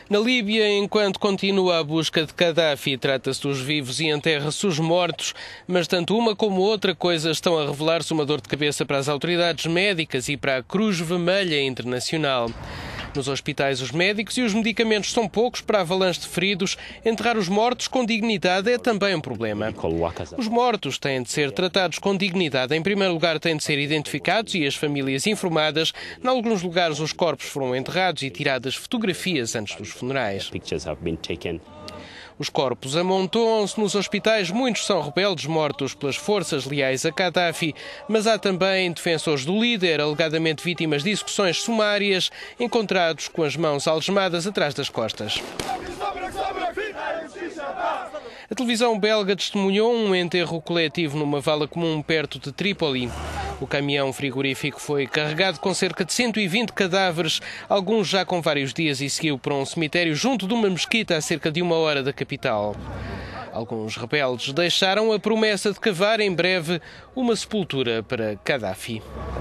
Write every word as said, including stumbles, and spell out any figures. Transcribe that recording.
Na Líbia, enquanto continua a busca de Gaddafi, trata-se dos vivos e enterra-se os mortos, mas tanto uma como outra coisa estão a revelar-se uma dor de cabeça para as autoridades médicas e para a Cruz Vermelha Internacional. Nos hospitais, os médicos e os medicamentos são poucos para a avalanche de feridos. Enterrar os mortos com dignidade é também um problema. Os mortos têm de ser tratados com dignidade. Em primeiro lugar, têm de ser identificados e as famílias informadas. Em alguns lugares, os corpos foram enterrados e tiradas fotografias antes dos funerais. Os corpos amontoam-se nos hospitais. Muitos são rebeldes mortos pelas forças leais a Gaddafi, mas há também defensores do líder, alegadamente vítimas de execuções sumárias, encontrados com as mãos algemadas atrás das costas. A televisão belga testemunhou um enterro coletivo numa vala comum perto de Trípoli. O caminhão frigorífico foi carregado com cerca de cento e vinte cadáveres, alguns já com vários dias, e seguiu para um cemitério junto de uma mesquita a cerca de uma hora da capital. Alguns rebeldes deixaram a promessa de cavar em breve uma sepultura para Gaddafi.